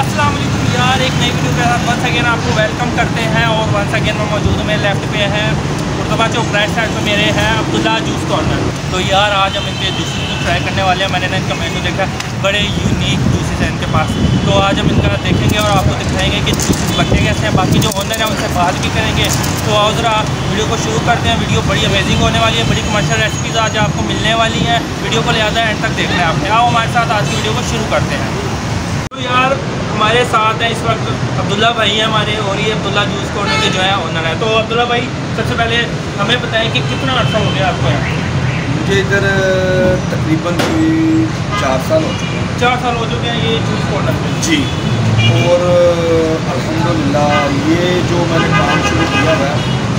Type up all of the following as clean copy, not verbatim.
अस्सलाम वालेकुम यार, एक नई वीडियो के साथ वंस अगेन आपको वेलकम करते हैं। और वंस अगेन मैं मौजूद हूँ, मेरे लेफ्ट पे है मुर्तबा चौक, राइट साइड पे मेरे हैं अब्दुल्ला जूस कॉर्नर। तो यार आज हम इनके जूसेस को ट्राई करने वाले हैं। मैंने ना इनका मेन्यू देखा, बड़े यूनिक जूसेस हैं इनके पास। तो आज हम इनका देखेंगे और आपको दिखाएंगे कि जूसेस बनते कैसे हैं। बाकी जो ओनर है उनसे बात भी करेंगे। तो आओ ज़रा वीडियो को शुरू करते हैं। वीडियो बड़ी अमेजिंग होने वाली है, बड़ी कमर्शियल रेसिपीज़ आज आपको मिलने वाली हैं। वीडियो को लिहाजा एंड तक देखना है आपने। आओ हमारे साथ आज की वीडियो को शुरू करते हैं। तो यार हमारे साथ हैं इस वक्त अब्दुल्ला भाई हैं हमारे, और ये अब्दुल्ला जूस कॉर्नर के जो है ओनर है। तो अब्दुल्ला भाई सबसे पहले हमें बताएं कि कितना अर्सा हो गया आपको यहाँ? मुझे इधर तकरीबन कोई 4 साल हो चुके हैं। 4 साल हो चुके हैं ये जूस कॉर्नर में? जी। और अल्हम्दुलिल्लाह ये जो मैंने काम शुरू किया है,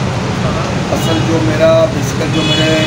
असल जो मेरा बेसिकल जो मेरे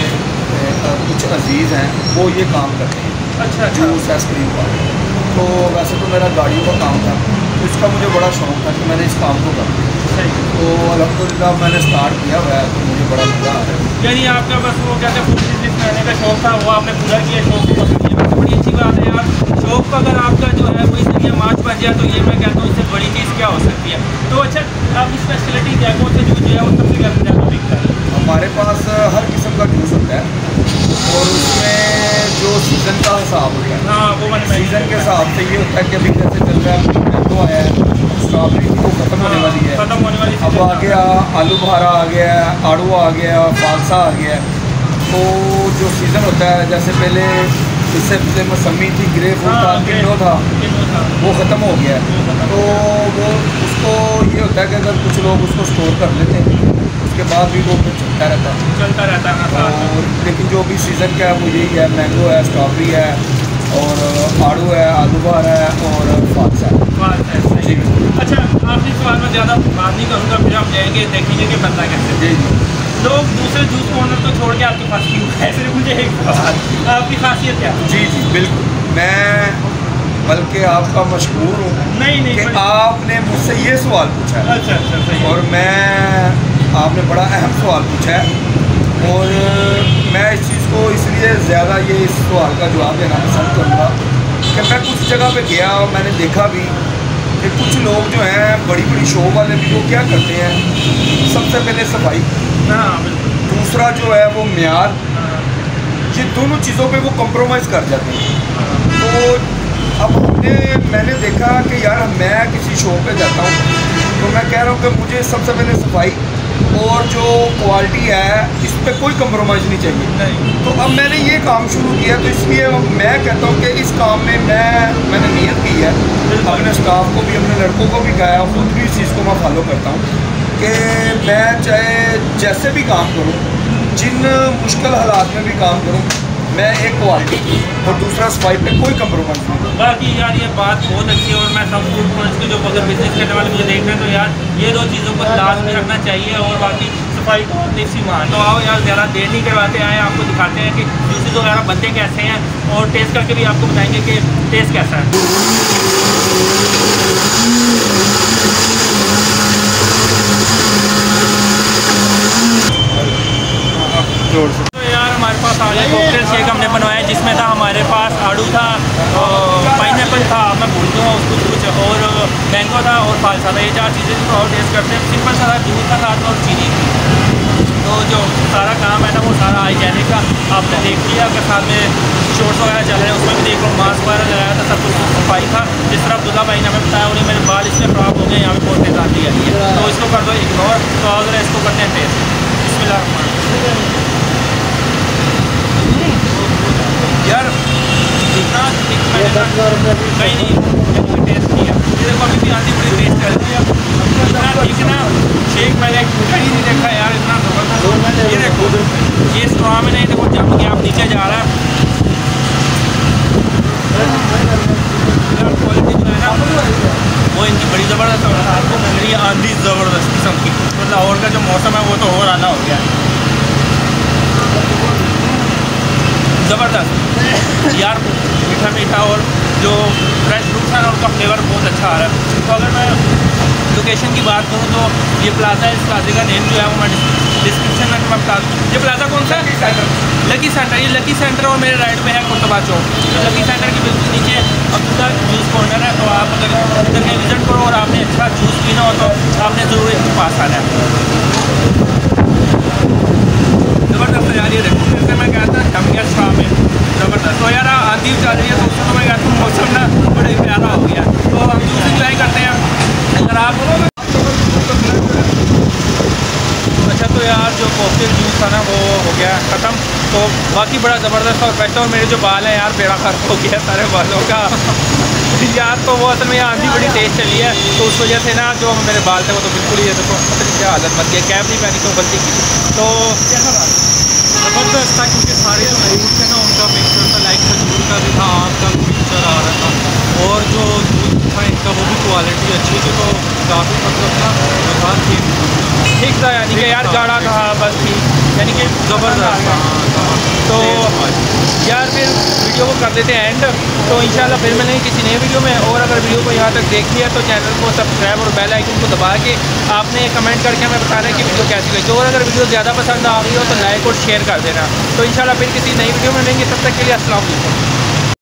कुछ अजीज़ हैं वो ये काम करते हैं। अच्छा। जूस आइसक्रीम का। तो वैसे तो मेरा गाड़ियों का काम था, तो इसका मुझे बड़ा शौक़ था कि मैंने इस काम को कर दिया। तो अल्हम्दुलिल्लाह मैंने स्टार्ट किया हुआ है, तो मुझे बड़ा मज़ा आ रहा है। यानी आपका बस वो कहते हैं फूड बिजनेस करने का शौक़ था, वो आपने पूरा किया, शौक़ को पकड़ लिया। बड़ी अच्छी बात है यार। शौक़ का अगर आपका जो है कोई सही मार्च बन जाए तो ये मैं कहता हूँ इससे बड़ी चीज़ क्या हो सकती है। तो अच्छा, आपकी स्पेशलिटी क्या कौन सा जूस जो है वो सबसे ज़्यादा बिकता है? हमारे पास हर किस्म का जूस होता है, और उसमें जो सीज़न का हिसाब होता है। हाँ, वो मैंने सीज़न के हिसाब से ये होता है कि अभी जैसे चल रहा है मैंगो आया है, स्ट्रॉबेरी तो ख़त्म होने वाली है, ख़त्म होने वाली। अब आ गया आलू बुखारा आ गया है, आड़ू आ गया, फालसा आ गया है। तो जो सीज़न होता है, जैसे पहले इससे पहले मौसमी थी, ग्रे फ्रूट था, किन्नो था, वो ख़त्म हो गया है। तो वो उसको ये होता है कि अगर कुछ लोग उसको स्टोर कर लेते हैं, उसके बाद भी वो फिर चलता रहता है। और लेकिन जो भी सीज़न का है वो यही है, मैंगो है, स्ट्रॉबेरी है, और आड़ू है, आलू बुखारा है, और फालसा है। जी। अच्छा, आपसे सवाल में ज़्यादा बात नहीं करूँगा, फिर हम जाएंगे देखेंगे कि बनता कैसे। जी जी। लोग दूसरे जूस कॉर्नर को छोड़ के आपके पास क्यों है? सिर्फ मुझे एक सवाल, आपकी खासियत क्या? जी जी बिल्कुल, मैं बल्कि आपका मशहूर हूँ नहीं कि आपने मुझसे ये सवाल पूछा है। अच्छा सही। और आपने बड़ा अहम सवाल पूछा है, और मैं इस चीज़ को इसलिए ज़्यादा ये इस सवाल का जवाब देना पसंद करूँगा कि मैं कुछ जगह पे गया और मैंने देखा भी कि कुछ लोग जो हैं बड़ी बड़ी शो वाले भी, वो क्या करते हैं, सबसे पहले सफाई, हाँ बिल्कुल, दूसरा जो है वो म्यार, ये दोनों चीज़ों पे वो कॉम्प्रोमाइज़ कर जाते हैं। तो अब मैंने देखा कि यार मैं किसी शो पे जाता हूँ तो मैं कह रहा हूँ कि मुझे सबसे पहले सफाई और जो क्वालिटी है इस पे कोई कम्प्रोमाइज़ नहीं चाहिए। तो अब मैंने ये काम शुरू किया, तो इसलिए मैं कहता हूँ कि इस काम में मैंने नियत की है, अपने स्टाफ को भी, अपने लड़कों को भी कहा, खुद भी इस चीज़ को मैं फॉलो करता हूँ कि मैं चाहे जैसे भी काम करूँ, जिन मुश्किल हालात में भी काम करूँ, मैं एक क्वालिटी और दूसरा सफाई पे कोई कम्प्रोमाइज़ नहीं करूँ। बाकी यार ये बात बहुत अच्छी है, और मैं सब फूड कॉर्नर्स के जो अगर बिजनेस करने वाले मुझे देख रहे हैं तो यार ये दो चीज़ों को लाजमी रखना चाहिए, और बाकी सफाई तो देसी मान। तो आओ यार ज़्यादा देर नहीं करवाते आए, आपको दिखाते हैं कि जूसेस वगैरह बनते कैसे हैं, और टेस्ट करके भी आपको बताएंगे कि टेस्ट कैसा है। तो यार हमारे पास आ गया कॉकटेल शेक हमने बनवाया, जिसमें था हमारे पास आड़ू था, पाइनएप्पल था, मैं भूल गया कुछ, और मैंगो था, और फालसा था। ये 4 चीज़ें और टेस्ट करते हैं। सिंपल सा दूध का साथ और चीनी। तो जो सारा काम है ना वो सारा हाइजेनिक का आपने देख लिया, कि साथ में शॉर्ट्स वगैरह चल रहे हैं, उसमें भी देख लो मास्क वगैरह लगाया था, सब कुछ सफाई था। जिस तरह अब्दुल्ला भाई ने हमें बताया, उन्हें मेरे बाल इसमें ख़राब हो गए, यहाँ पे बहुत तेज़ आती है, तो इसको कर दो इग्नोर। तो और इसको करते हैं टेस्ट। बिस्मिल्लाह। यार जितना नहीं टेस्ट किया, ये देखो अभी भी आती बड़ी टेस्ट करती है, इतना ठीक ना शेक मैंने कहीं नहीं देखा यार, इतना ज़बरदस्त। ये देखो ये स्ट्रॉ में नहीं, देखो जम के आप नीचे जा रहा है। क्वालिटी जो है ना वो इनकी बड़ी ज़बरदस्त है, आपको मिल रही है आंधी ज़बरदस्त किस्म की। तो लाहौर का जो मौसम है वो तो और आला हो गया है, ज़बरदस्त यार, मीठा मीठा, और जो फ्रेश फ्रूट्स हैं उनका फ्लेवर बहुत अच्छा आ रहा है। तो अगर मैं लोकेशन की बात करूँ तो ये प्लाजा, इस प्लाजे का नेम जो है वो मैं डिस्क्रिप्शन में मैं बता दूँ। ये प्लाजा कौन सा है? Lucky centre. ये लकी सेंटर और मेरे राइट में है मुर्तबा चौक। तो लकी सेंटर के बिल्कुल नीचे अब्दुल्ला जूस कॉर्नर है, तो आप अगर इधर कहीं तो बाकी बड़ा ज़बरदस्त और बेस्ट। और मेरे जो बाल हैं यार बेड़ा खर्च हो गया सारे बालों का यार। तो वो असल में आंधी बड़ी तेज़ चली है, तो उस वजह से ना जो मेरे बाल थे वो तो बिल्कुल ही देखो क्या हालत बन गई। कैप नहीं पहनी तो गलती की। तो ज़बरदस्त था क्योंकि सारे जो फ्रूट थे ना उनका मिक्सचर था, लाइक खजूर का भी था, आम का भी मिक्सचर आ रहा था, और जो दूध था इनका वो भी क्वालिटी अच्छी थी। तो काफ़ी मतलब था था ठीक था, यानी कि यार गाढ़ा था बस ठीक, यानी कि ज़बरदस्त था। तो यार फिर वीडियो को कर देते हैं एंड। तो इंशाल्लाह फिर मिलेंगे किसी नए वीडियो में। और अगर वीडियो को यहाँ तक देख लिया तो चैनल को सब्सक्राइब और बेल आइकन को दबा के आपने कमेंट करके हमें बताना है कि वीडियो कैसी लगी। और अगर वीडियो ज़्यादा पसंद आ रही हो तो लाइक और शेयर कर देना। तो इंशाल्लाह फिर किसी नई वीडियो में मिलेंगे, तब तक के लिए अस्सलाम वालेकुम।